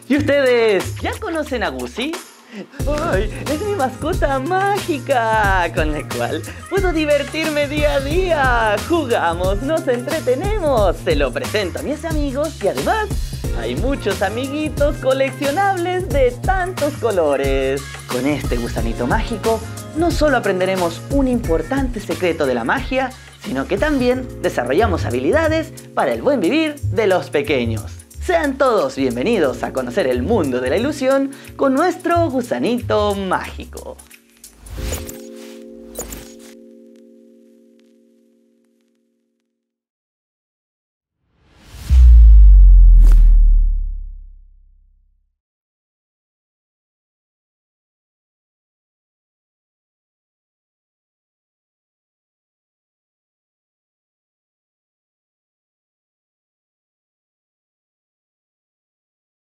¿Y ustedes ya conocen a Guzzi? ¡Ay! Es mi mascota mágica, con la cual puedo divertirme día a día. Jugamos, nos entretenemos, se lo presento a mis amigos y además hay muchos amiguitos coleccionables de tantos colores. Con este gusanito mágico no solo aprenderemos un importante secreto de la magia, sino que también desarrollamos habilidades para el buen vivir de los pequeños. Sean todos bienvenidos a conocer el mundo de la ilusión con nuestro gusanito mágico.